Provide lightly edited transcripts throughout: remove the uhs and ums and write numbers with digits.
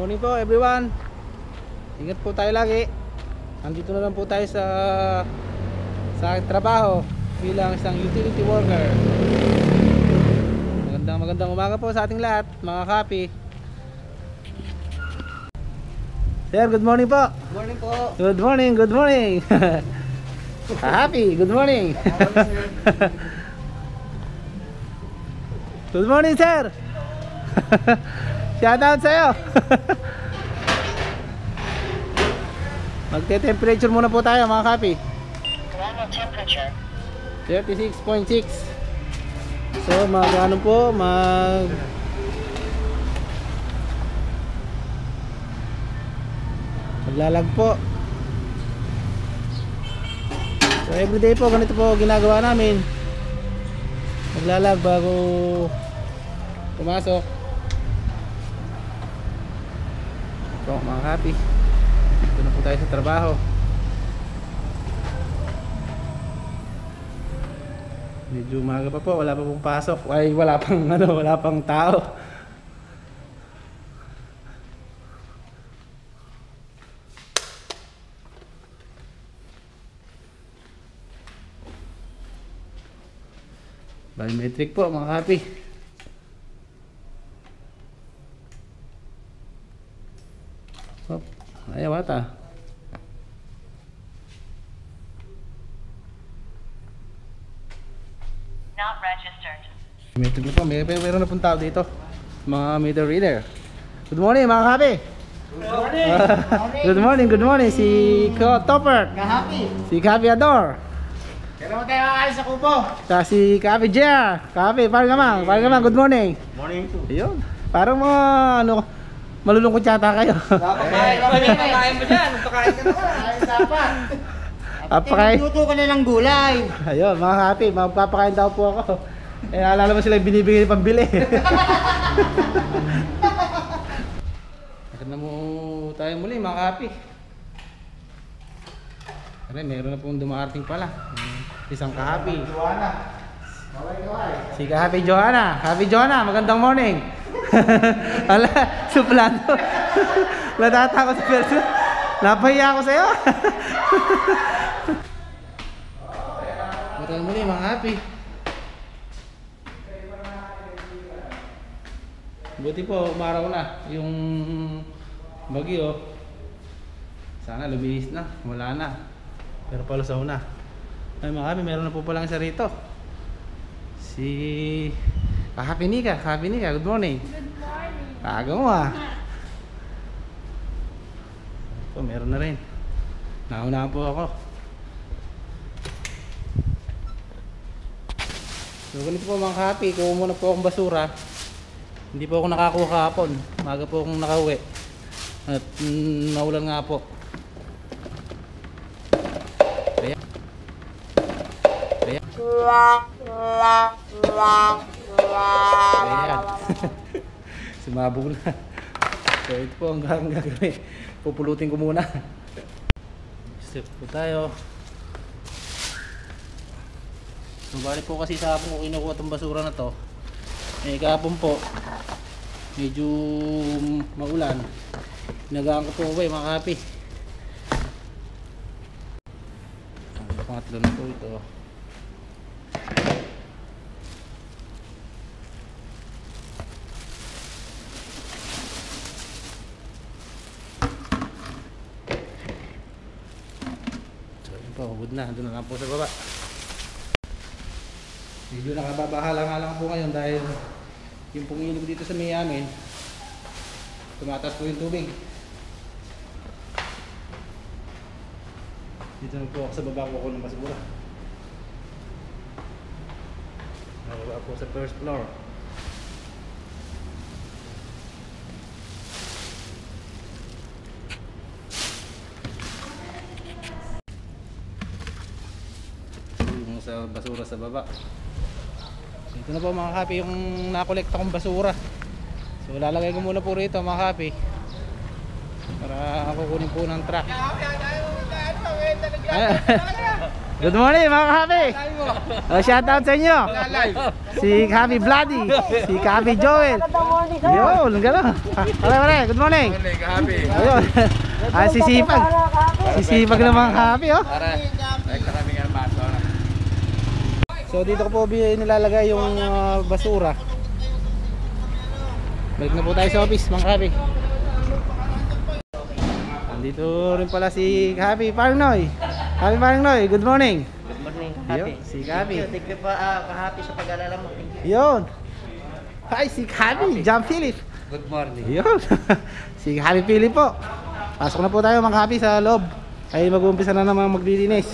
morning po everyone. Ingat po tayo lagi. Nandito na lang po tayo sa aking trabaho bilang isang utility worker. Magandang umaga po sa ating lahat, mga kapi. Sir, good morning po. Good morning po. Good morning, good morning. Happy, good morning. Good morning, sir. Shout out sa'yo. Magte-temperature muna po tayo, mga kapi. Normal temperature. 36.6. So ano po, maglalag po. So everyday po ganito po ginagawa namin. Maglalag bago pumasok. So mga kapi, ito na po tayo sa trabaho. Medyo umaga pa po, wala pa pong pasok. Ay, wala pang tao. Biometric po, mga kapi. Hop, ayaw ata. Not registered. Meron na po, meron na pong tao dito. Mga meter reader. Good morning, mga kapi. Good morning. Good morning. Si Topper. Kahapi. Si Kapi Ador. Kailan mo tayo makakain sa kubo? Sa si Kapi Jer. Kapi, parang gamang. Good morning. Morning to. Ayun. Parang mga malulungkot yata kayo. Papakain ka naman. Papakain mo dyan. Papakain ka naman. Kain dapat. Papakain. Luto ka na ng gulay. Ayun, mga kapi, magpapakain daw po ako. Eh, alala mo sila yung binibigay ng pambili. Nakita na mo tayo muli, mga kapi. Meron na pong dumarating pala. Isang kahapi. Joanna. Kaway. Si kahapi Joanna. Kahapi Joanna, magandang morning. Ala, suplado. Natata ko sa person. Napahiya ako sa'yo. Matang muli, mga kahapi. Buti po, umaraw na yung bagyo. Sana lumihis na, wala na. Pero palusaw na. Ay mga kami, meron na po palang isa rito. Si Happy Nika, good morning. Good morning. Aga mo ah. So meron na rin. Nauna po ako. So ganito po mga kapi, kuha muna po akong basura. Hindi po ako nakakuha kahapon. Maga po akong nakauwi. At naulan nga po. Ayan. Sumabog na. So ito po ang gagawin. Pupulutin ko muna. Step po tayo. So bali po kasi sa hapon ko kinukuha itong basura na to. Eh kahapon po medyo maulan. Nagaan ko po ba mga kapi. Pangatlo na po ito. So yun po, hubod na. Doon na lang po sa baba. Medyo nakababahala nga lang po ngayon dahil yung pong ilog dito sa may amin, tumataas po yung tubig. Dito na po ako sa baba ko ng basura. Nakababa po sa first floor. Yung sa basura sa baba. Ito na po mga kapi yung nakolekta kong basura. So lalagay ko muna po rito mga kapi para kukunin po ng truck. Good morning mga kahabi. Shout out sa inyo. Si Kahabi Bloody, si Kahabi Joel. Yo, gano'n. Pare, good morning. Good morning, Kahabi. Ayun. Sisipag. Sisipag ng mga kahabi, oh. Para, kami nga baso na. So dito ko po nilalagay yung basura. Balik na po tayo sa office mga kahabi. Dito rin pala si Kahabi Parnoy. Kahabi Parnoy, good morning. Good morning, Yo, si Kahabi. Thank you pa, Kahabi sa pag-alala mo. Thank you. Yun. Hi, si Kahabi, John Philip. Good morning. Yun. Si Kahabi Philip po. Pasok na po tayo mga kahabi sa loob. Ay mag-uumpisa na naman maglilinis.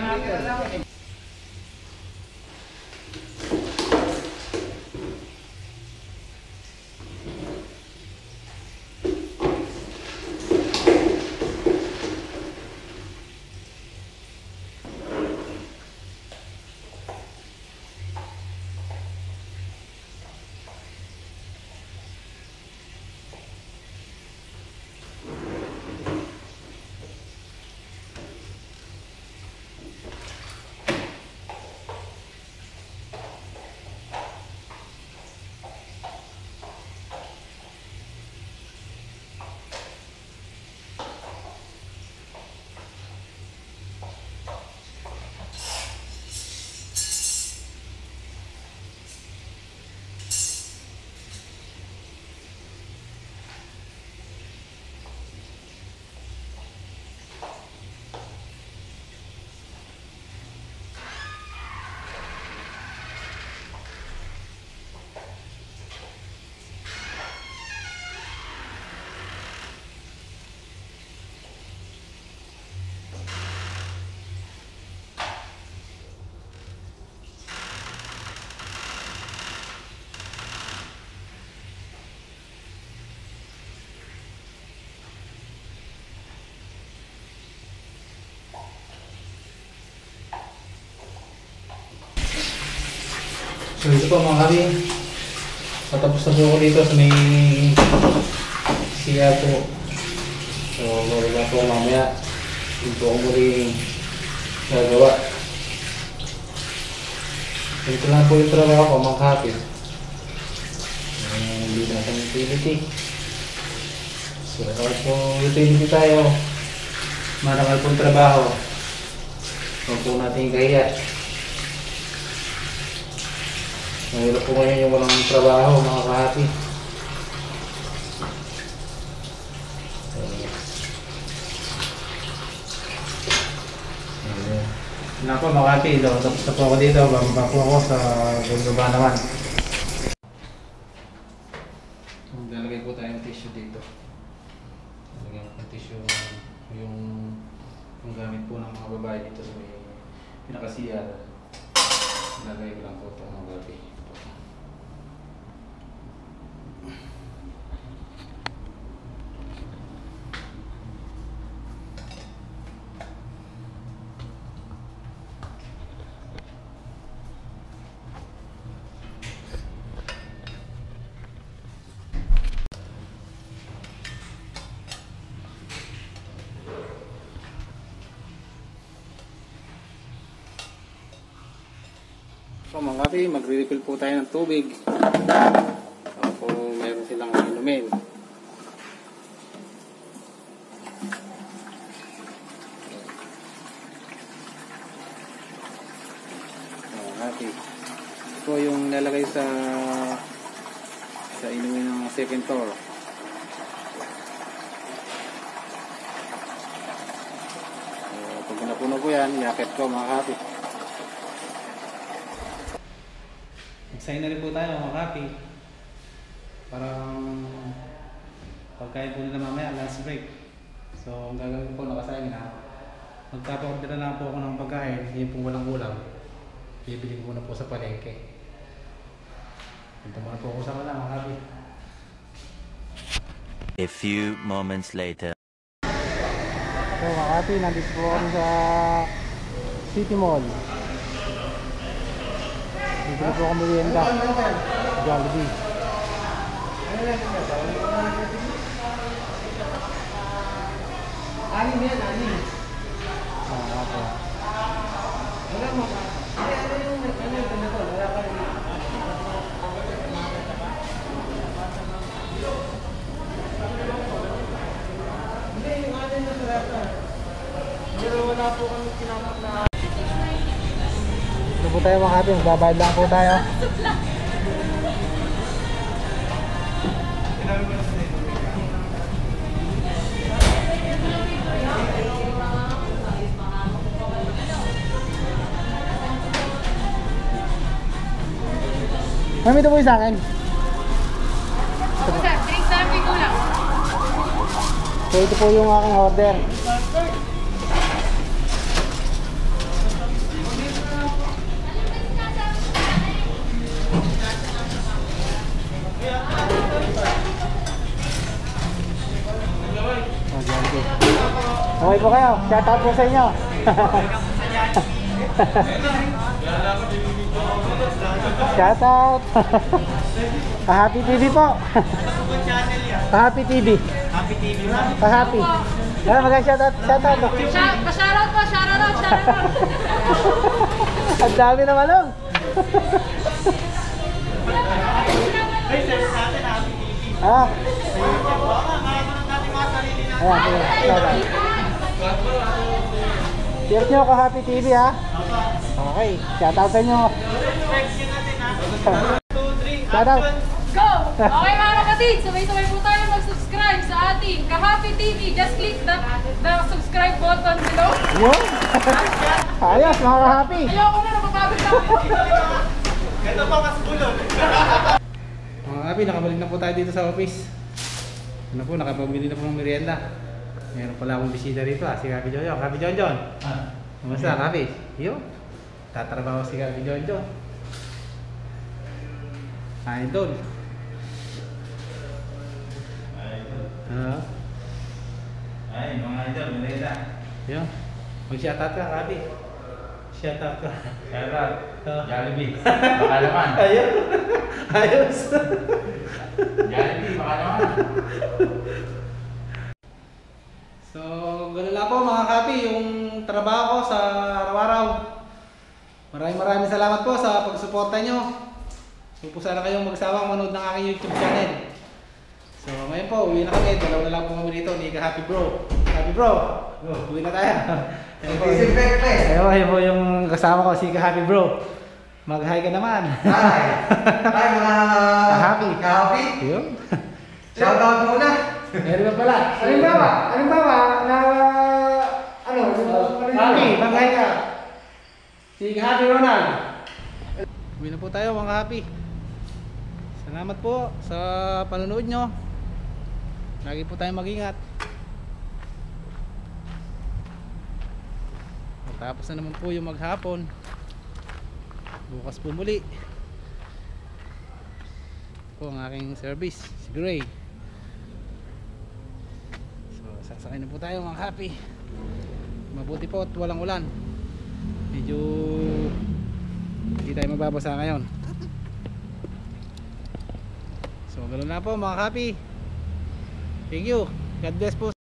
So ito po mga kahabi. Patapos na po ako dito sa may siya po. So gawin po mamaya. Ito ko muli gagawa. Ito lang po yung trabaho ko mga kahabi. Hindi na sa utility. So kapag po utility tayo, marangal pong trabaho. Huwag po natin kahiya. Mahirap po ngayon yung walang trabaho mga kahabi. Na po mga kahabi, tapos na po ako dito. Bababa po ako sa baba naman. Lalagay po tayo ng tissue dito. Lalagyan po ng tissue yung gamit po ng mga babae dito sa may pinakasiyar. Lalagay ko lang po ito mga kahabi. So mga kahabi, magre-refill po tayo ng tubig. Ako meron silang inumin. Mga kahabi, ito yung lalagay sa inumin ng second floor. Pag napuno po yan, yakit ko mga kahabi. Magsayin na rin po tayo mga kahabi. Parang pagkain po nila mamaya, lunch break. So ang gagawin ko po, nakasayin na. Magpapaordera na po ako ng pagkain, yung pong walang ulam. Bibili ko muna po sa palengke. Punta muna po ako sa wala mga kahabi. A few moments later. So mga kahabi, nandito po kami sa City Mall. Dito po ako merienda. Jollibee. Anim yan, anim. Wala mo. Ano yung ganito? Wala ka rin. Hindi, yung atin na sarata. Pero wala po kami kinamak na. Ito po tayo mga kapis, magbabayad lang po tayo. Mami, ito po yung sa akin. Drinks na lang kulang. So ito po yung aking order. Okay po kayo, shout out po sa inyo. Shout out. Ka-Happy TV po. Ka-Happy TV. Happy TV. Ka-Happy. Yan, mag-shout out. Shout out. Pa-shoutout po, shoutout. Ang dami naman lang. Ay, sir, natin Happy TV. Ah, Baka makakanood natin mga sarili natin. ayan, sige. Shout out. Share nyo Ka-Happy TV ha. Okay, shout out sa inyo. Question natin ha. 2, 3, Shout out. Go! Okay mga kapatid, sabay-sabay po tayo mag-subscribe sa ating Ka-Happy TV. Just click the subscribe button below. Yun. Ayos, mga Ka-Happy. Ayoko na, napapagod na ako. Ito pa mas bulon. Mga Ka-Happy, nakabalik na po tayo dito sa office. Ano po, nakapamili na po ng merienda. Meron pala akong bisita rito si Kapi Jonjon. Kapi Jonjon. Kumusta, Kapi? Yo. Tatrabaho si Kapi Jonjon. Idol. Ay, mga idol, merienda. Yo. Mag-shout out ka, Kapi. Shout out ka. Sarap. Jollibee. Baka naman. Ayun. Ayos. Jollibee, baka naman. So, ganun lang po mga Kapi, yung trabaho ko sa araw-araw. Maraming salamat po sa pagsuporta nyo. Huwag po sana kayong magsawang manood ng aking YouTube channel. So, ngayon po, uwi na kami. Dalaw na lang po kami dito ni Happy Bro. Happy Bro, uwi na tayo. Ayun po yung kasama ko, si Happy Bro. Mag-hi ka naman. Hi! Hi mga Happy. Happy! Yun. Shoutout muna! Meron ba pala? Halimbawa, na Happy, mag-hi ka. Si Happy Ronald. Uwi na po tayo mga Happy. Salamat po sa panonood nyo. Lagi po tayong mag-ingat. Tapos na naman po yung maghapon. Bukas po muli. Ito po ang aking service, si Gray. So sasakay na po tayo mga Happy. Mabuti po at walang ulan. Medyo hindi tayo mababasa ngayon. So ganoon na po mga Happy. Thank you. God bless po.